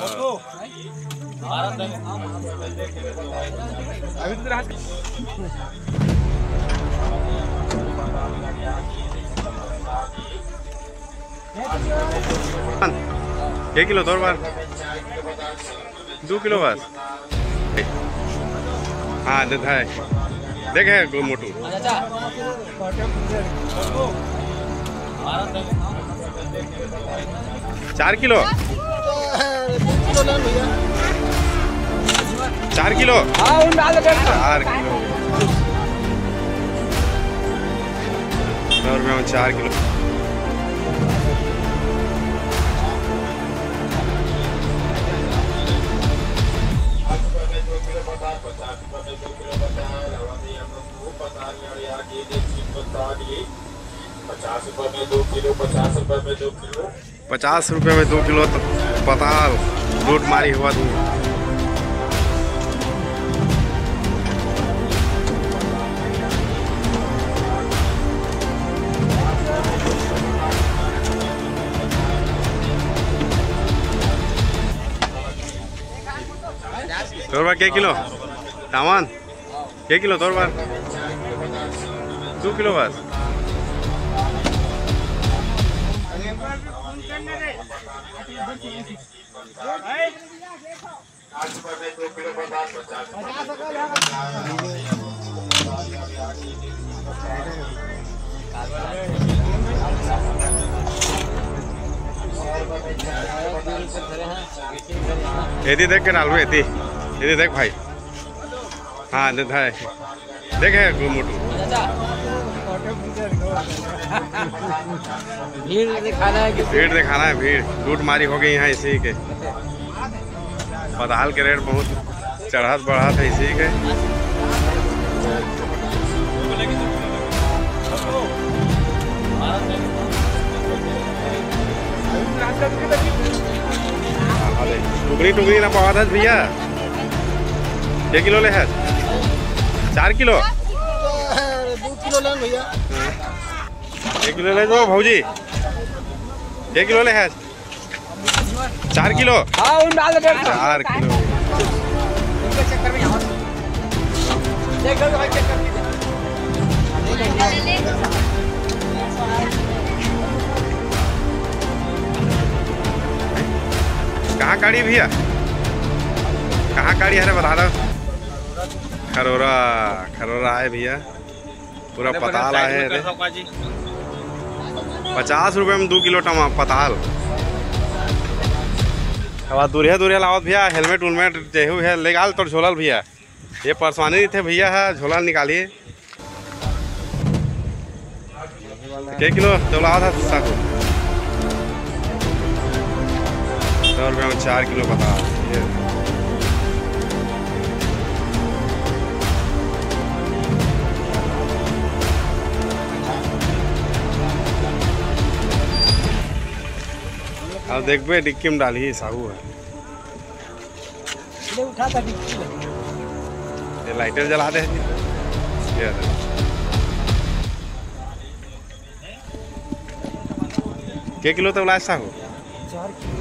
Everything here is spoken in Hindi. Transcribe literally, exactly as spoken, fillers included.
एक किलो दो बार दो किलो बस। हाँ देता है देखे गो मोटू चार किलो चार किलो चार किलो सौ रुपये में चार किलो। पचास रुपए में दो किलो पचास रुपए में दो किलो पचास रुपये में दो किलो तो पताल लूट मारी हुआ तू। तोरबार के किलो सामान के किलो तोरबार दो किलो बस। यदि देख के डालू यदि यदि देख भाई। हाँ देता है देखे गो मोटू भीड़ दिखाना है भीड़ दिखाना है भीड़ लूट मारी हो गई यहाँ इसी के। पताल के रेट बहुत चढ़त बढ़त है इसी के। टुकड़ी टुकड़ी ना बहुत है भैया एक किलो ले है चार किलो दो किलो ले भैया एक किलो ले दो भौजी एक किलो ले है चार किलो हाँ उन डाल दे चार किलो चक्कर में यहाँ देख लो भाई चेक कर कहाँ काड़ी भैया कहाँ काड़ी है बता दो। खरोरा खरोरा है भैया पूरा पताल है। पचास रुपए में दो किलो टमा पताल। अब दूरिया दूरिया लावत भैया हेलमेट उलमेट जेहू है लेगाल तो झोलल भैया ये परेशानी थे भैया है झोला निकालिए। के किलो चौला था साकू सौ रुपये में चार किलो पताल। अब देखबे डिक्की में डाली साहू है ये लाइटर जला दे के किलो तो लास्ट साहू